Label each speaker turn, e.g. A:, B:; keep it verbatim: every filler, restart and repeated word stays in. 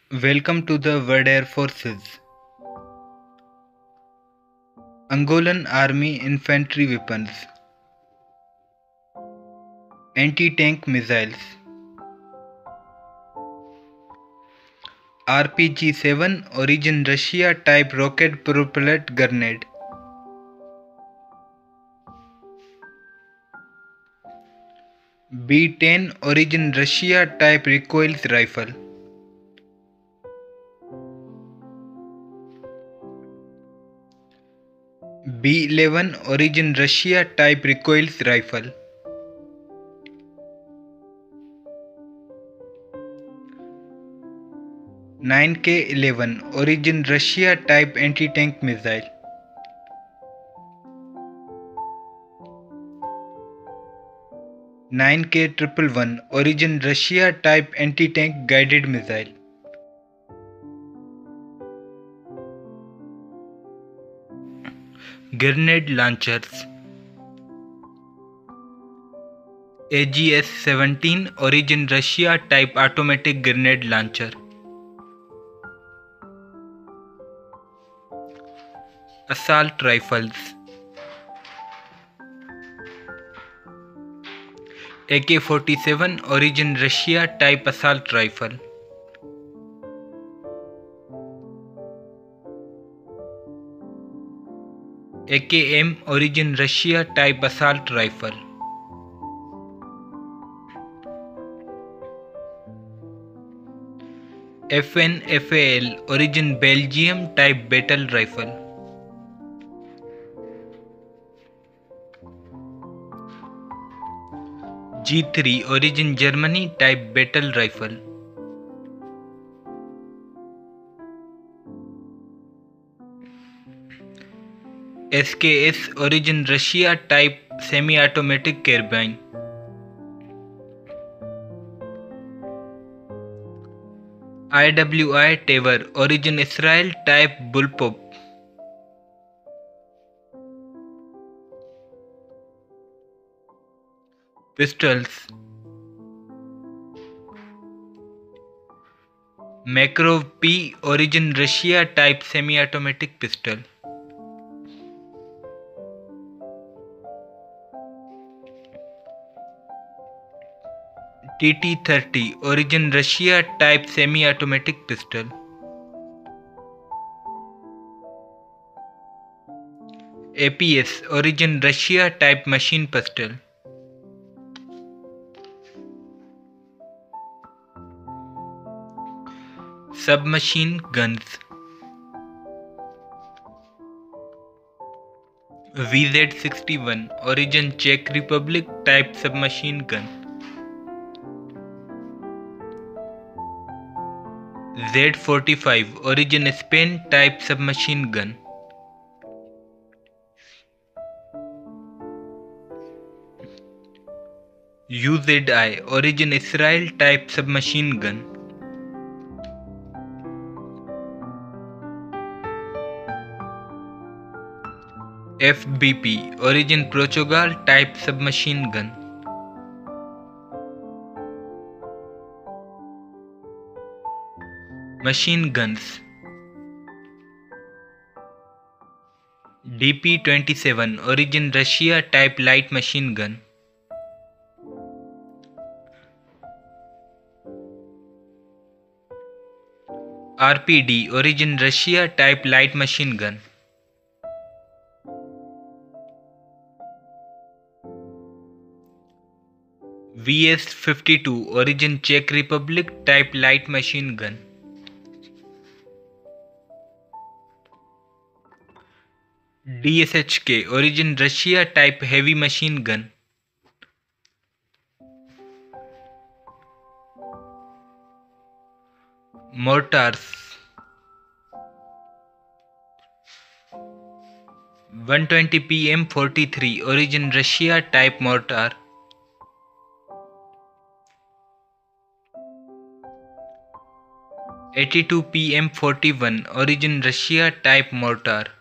A: Welcome to the World Air Forces. Angolan Army infantry weapons. Anti-tank missiles. R P G seven origin Russia type rocket propellant grenade. B ten origin Russia type recoils rifle. B eleven origin Russia type recoils rifle. nine K eleven origin Russia type anti-tank missile. nine K one one one origin Russia type anti-tank guided missile. Grenade launchers. A G S seventeen origin Russia type automatic grenade launcher. Assault rifles. A K forty-seven origin Russia type assault rifle. A K M origin Russia type assault rifle. F N F A L origin Belgium type battle rifle. G three origin Germany type battle rifle. S K S origin Russia type semi-automatic carbine. I W I Tabor origin Israel type bullpup. Pistols. Makarov P origin Russia type semi-automatic pistol. T T thirty origin Russia type semi-automatic pistol. A P S origin Russia type machine pistol. Submachine guns. V Z sixty-one origin Czech Republic type submachine gun. Z forty-five origin Spain type submachine gun. U Z I origin Israel type submachine gun. F B P origin Portugal type submachine gun. Machine guns. D P twenty-seven origin Russia type light machine gun. R P D origin Russia type light machine gun. V S fifty-two origin Czech Republic type light machine gun. D S H K origin Russia type heavy machine gun. Mortars. one twenty P M forty-three origin Russia type mortar. eighty-two P M forty-one origin Russia type mortar.